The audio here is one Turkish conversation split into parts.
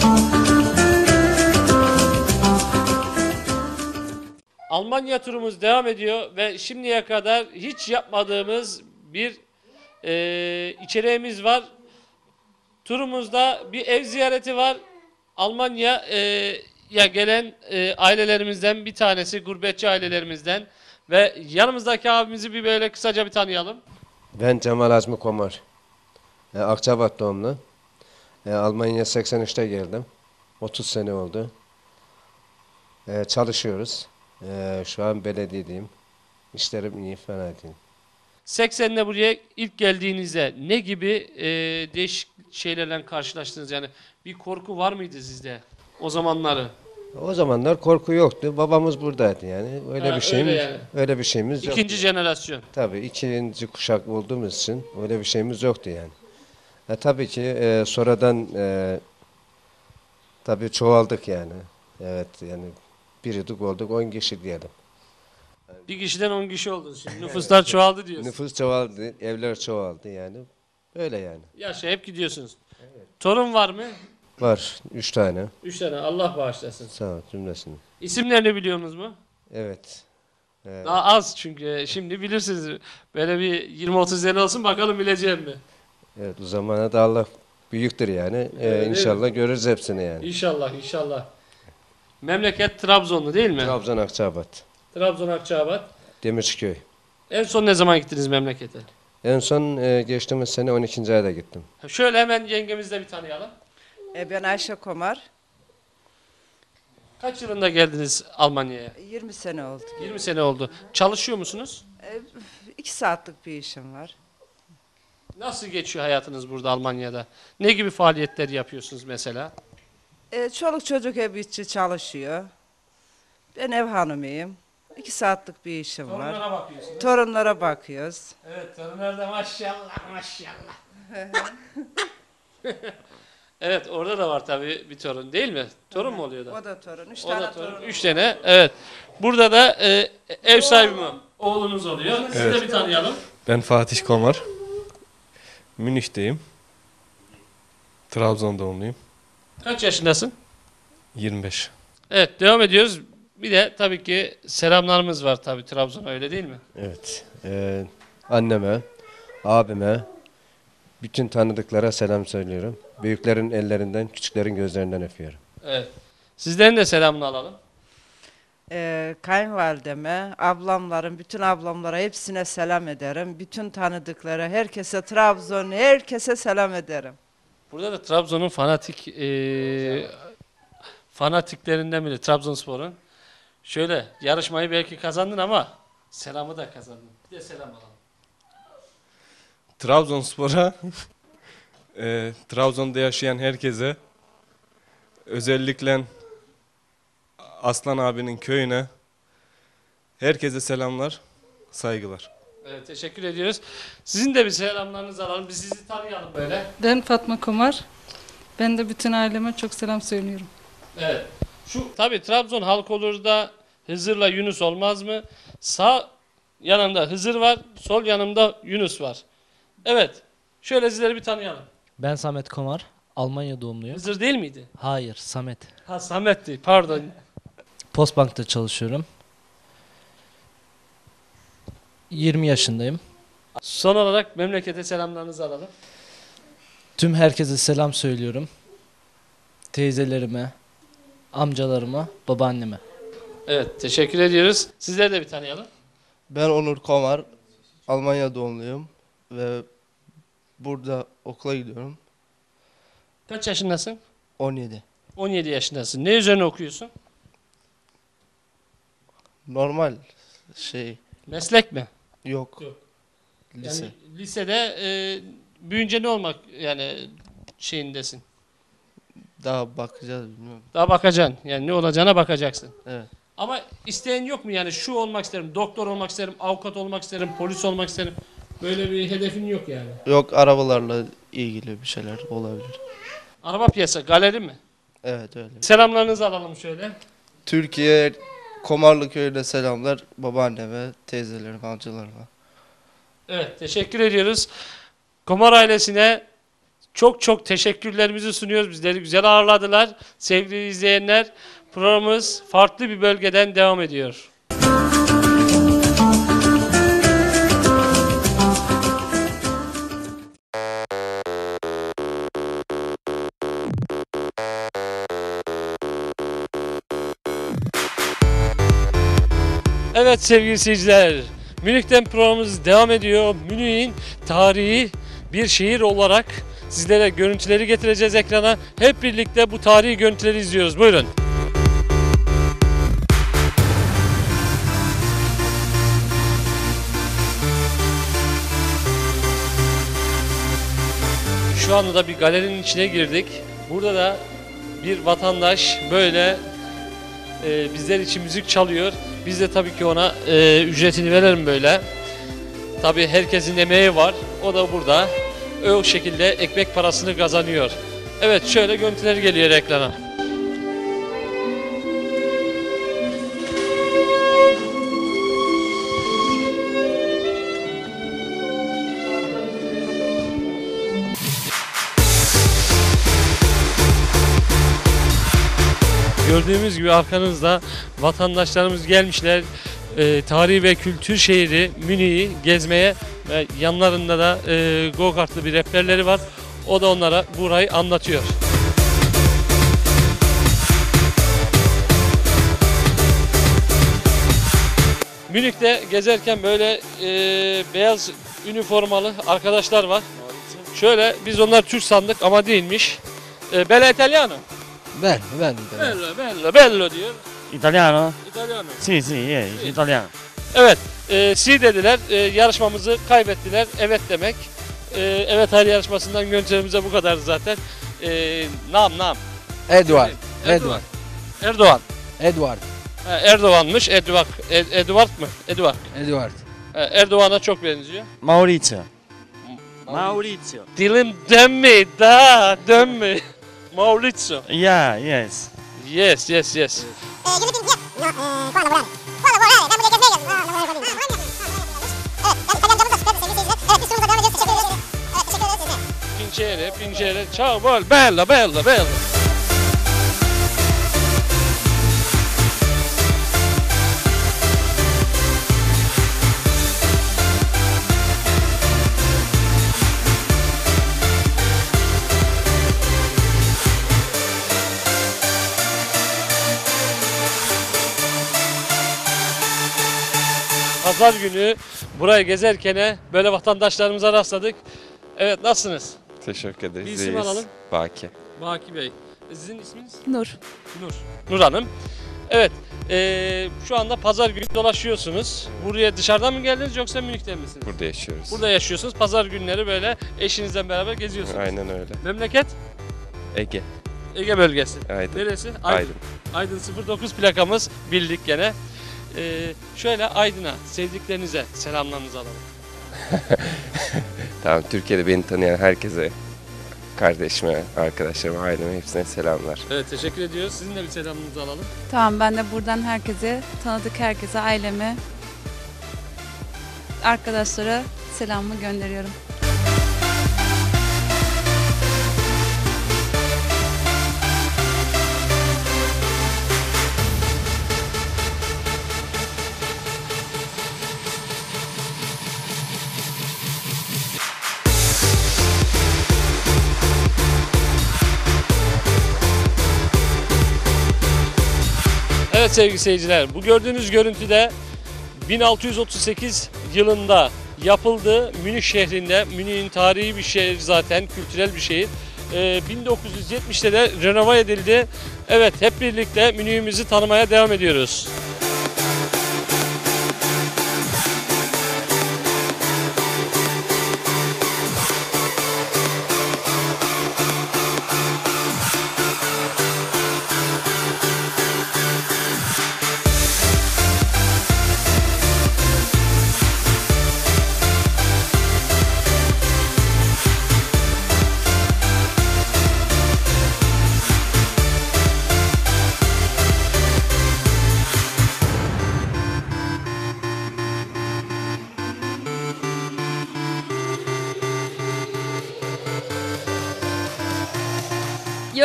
Almanya turumuz devam ediyor ve şimdiye kadar hiç yapmadığımız bir içeriğimiz var. Turumuzda bir ev ziyareti var. Almanya'ya gelen ailelerimizden bir tanesi, gurbetçi ailelerimizden ve yanımızdaki abimizi bir böyle kısaca bir tanıyalım. Ben Cemal Azmi Komar. Akçabat doğumlu. Almanya'ya 83'te geldim. 30 sene oldu. Çalışıyoruz. Şu an belediyedeyim. İşlerim iyi, fena değil. 80'de buraya ilk geldiğinizde ne gibi değişik şeylerle karşılaştınız? Yani bir korku var mıydı sizde o zamanları? O zamanlar korku yoktu. Babamız buradaydı yani. Öyle Ha, bir şeyimiz, öyle yani. öyle bir şeyimiz yok. İkinci jenerasyon. Tabii ikinci kuşak olduğumuz için öyle bir şeyimiz yoktu yani. Tabii ki sonradan tabii çoğaldık yani. Evet yani biricik olduk 10 kişi diyelim. Bir kişiden 10 kişi oldu şimdi. Nüfuslar çoğaldı diyorsun. Nüfus çoğaldı, evler çoğaldı yani. Öyle yani. Yaşa hep gidiyorsunuz. Torun var mı? Var 3 tane. 3 tane. Allah bağışlasın. Sağ ol cümlesini. İsimlerini biliyor musunuz mu? Evet. Daha az çünkü şimdi bilirsiniz. Böyle bir 20-30 sene olsun bakalım bileceğim mi? Evet o zamana da Allah büyüktür yani. Evet, İnşallah görürüz hepsini yani. İnşallah inşallah. Memleket Trabzonlu değil mi? Trabzon Akçabat. Trabzon Akçaabat. Demirciköy. En son ne zaman gittiniz memlekete? En son geçtiğimiz sene 12. ayda gittim. Şöyle hemen yengemizle bir tanıyalım. Ben Ayşe Komar. Kaç yılında geldiniz Almanya'ya? 20 sene oldu. 20 sene oldu. Çalışıyor musunuz? 2 saatlik bir işim var. Nasıl geçiyor hayatınız burada Almanya'da? Ne gibi faaliyetler yapıyorsunuz mesela? Çoluk çocuk ev içi çalışıyor. Ben ev hanımıyım. 2 saatlik bir işim var. Torunlara bakıyorsunuz. Torunlara bakıyoruz. Evet, torunlar da maşallah maşallah. Evet, orada da var tabii bir torun değil mi? Torun mu oluyor da? O da torun. 3 O tane da torun. torun. 3 tane, evet. Burada da ev sahibi mi? Oğlunuz oluyor. Sizi de bir tanıyalım. Ben Fatih Komar. Münih'teyim. Trabzon doğumluyum. Kaç yaşındasın? 25. Evet, devam ediyoruz. Bir de tabii ki selamlarımız var tabii Trabzon'a, öyle değil mi? Evet. Anneme, abime, bütün tanıdıklara selam söylüyorum. Büyüklerin ellerinden, küçüklerin gözlerinden öpüyorum. Evet. Sizlerin de selamını alalım. Kayınvalideme, ablamların, bütün ablamlara hepsine selam ederim. Bütün tanıdıklara, herkese Trabzon, herkese selam ederim. Burada da Trabzon'un fanatiklerinden biri, Trabzonspor'un. Şöyle, yarışmayı belki kazandın ama selamı da kazandın. Bir de selam alalım. Trabzonspor'a, Trabzon'da yaşayan herkese, özellikle Aslan abinin köyüne, herkese selamlar, saygılar. Evet, teşekkür ediyoruz. Sizin de bir selamlarınızı alalım. Biz sizi tanıyalım böyle. Ben Fatma Komar. Ben de bütün aileme çok selam söylüyorum. Evet. Tabii Trabzon halk olur da Hızır'la Yunus olmaz mı? Sağ yanımda Hızır var, sol yanımda Yunus var. Evet. Şöyle sizleri bir tanıyalım. Ben Samet Komar, Almanya doğumluyum. Hızır değil miydi? Hayır, Samet. Ha, Samet'ti. Pardon. Postbank'ta çalışıyorum. 20 yaşındayım. Son olarak memlekete selamlarınızı alalım. Tüm herkese selam söylüyorum. Teyzelerime, amcalarıma, babaanneme. Evet, teşekkür ediyoruz. Sizleri de bir tanıyalım. Ben Onur Komar, Almanya doğumluyum ve burada okula gidiyorum. Kaç yaşındasın? 17. 17 yaşındasın. Ne üzerine okuyorsun? Normal Meslek mi? yok. Yok. Lise. Yani lisede büyünce ne olmak yani şeyindesin? Daha bakacağız bilmiyorum. Daha bakacaksın. Yani ne olacağına bakacaksın. Evet. Ama isteyen yok mu yani şu olmak isterim, doktor olmak isterim, avukat olmak isterim, polis olmak isterim. Böyle bir hedefin yok yani. Yok, arabalarla ilgili bir şeyler olabilir. Araba piyasa, galeri mi? Evet öyle. Selamlarınızı alalım şöyle. Türkiye Komarlı köyüne selamlar babaanneme, teyzelerime, amcalarıma. Evet, teşekkür ediyoruz. Komar ailesine çok çok teşekkürlerimizi sunuyoruz. Bizleri güzel ağırladılar. Sevgili izleyenler, programımız farklı bir bölgeden devam ediyor. Evet sevgili seyirciler, Münih'ten programımız devam ediyor. Münih'in tarihi bir şehir olarak sizlere görüntüleri getireceğiz ekrana. Hep birlikte bu tarihi görüntüleri izliyoruz. Buyurun. Şu anda da bir galerinin içine girdik. Burada da bir vatandaş böyle bizler için müzik çalıyor. Biz de tabii ki ona ücretini verelim böyle. Tabii herkesin emeği var. O da burada o şekilde ekmek parasını kazanıyor. Evet, şöyle görüntüler geliyor ekrana. Gördüğümüz gibi arkanızda vatandaşlarımız gelmişler. Tarihi ve kültür şehri Münih'i gezmeye ve yanlarında da go-kartlı bir rehberleri var. O da onlara burayı anlatıyor. Münih'te gezerken böyle beyaz üniformalı arkadaşlar var. Şöyle biz onlar Türk sandık ama değilmiş. Bella Italiano. Bello diyor. Italiano? İtalyan. Sì, sì, italiano. Evet, si dediler, yarışmamızı kaybettiler, evet demek. Evet hayır yarışmasından görüntülerimize bu kadar zaten. Nam. Edward. Erdoğan. Edward. Erdoğan'mış, Edward mı? Edward. Edward. Erdoğan'a çok benziyor. Maurizio. Maurizio. Dilim dönme. Maurizio. Yeah, yes. Yes. Pincere. Ciao, bella. Pazar günü burayı gezerken böyle vatandaşlarımıza rastladık. Evet, nasılsınız? Teşekkür ederiz. Bir isim İyiyiz. alalım. Baki. Baki Bey. Sizin isminiz? Nur. Nur Hanım. Evet, şu anda pazar günü dolaşıyorsunuz. Buraya dışarıdan mı geldiniz yoksa Münih'ten misiniz? Burada yaşıyoruz. Burada yaşıyorsunuz. Pazar günleri böyle eşinizle beraber geziyorsunuz. Aynen öyle. Memleket? Ege. Ege bölgesi. Aydın. Neresi? Aydın. Aydın 09 plakamız, bildik gene. Şöyle Aydın'a, sevdiklerinize selamlarınızı alalım. Tamam, Türkiye'de beni tanıyan herkese, kardeşime, arkadaşlarıma, aileme hepsine selamlar. Evet, teşekkür ediyoruz. Sizin de bir selamınızı alalım. Tamam, ben de buradan herkese, tanıdık herkese, aileme, arkadaşlara selamımı gönderiyorum. Evet sevgili seyirciler, bu gördüğünüz görüntüde 1638 yılında yapıldı Münih şehrinde. Münih'in tarihi bir şehir zaten, kültürel bir şehir. 1970'te de renove edildi. Evet, hep birlikte Münih'imizi tanımaya devam ediyoruz.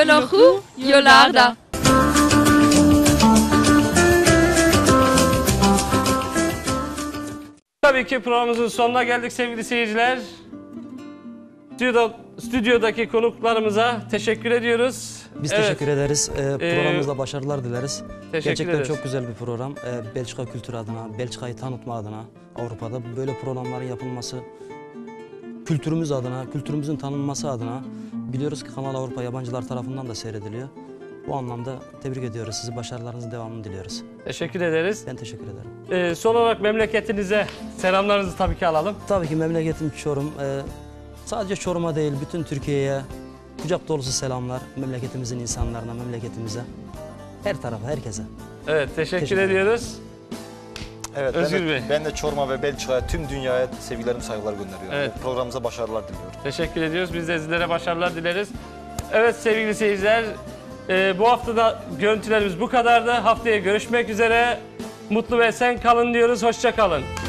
Yolohu yollarda. Tabii ki programımızın sonuna geldik sevgili seyirciler. Stüdyodaki konuklarımıza teşekkür ediyoruz. Biz teşekkür ederiz. Programımızda başarılar dileriz. Gerçekten ederiz. çok güzel bir program. Belçika kültürü adına, Belçika'yı tanıtma adına, Avrupa'da böyle programların yapılması, kültürümüz adına, kültürümüzün tanınması adına biliyoruz ki Kanal Avrupa yabancılar tarafından da seyrediliyor. Bu anlamda tebrik ediyoruz. Sizi başarılarınızın devamını diliyoruz. Teşekkür ederiz. Ben teşekkür ederim. Son olarak memleketinize selamlarınızı tabii ki alalım. Tabii ki memleketim Çorum. Sadece Çorum'a değil, bütün Türkiye'ye kucak dolusu selamlar. Memleketimizin insanlarına, memleketimize, her tarafa, herkese. Evet, teşekkür ediyoruz. Evet, Özgür Bey. Ben de Çorum'a ve Belçika'ya, tüm dünyaya sevgilerimi, saygılar gönderiyorum. Evet. Programımıza başarılar diliyorum. Teşekkür ediyoruz. Biz de sizlere başarılar dileriz. Evet sevgili seyirciler, bu haftada görüntülerimiz bu kadardı. Haftaya görüşmek üzere. Mutlu ve esen kalın diyoruz. Hoşça kalın.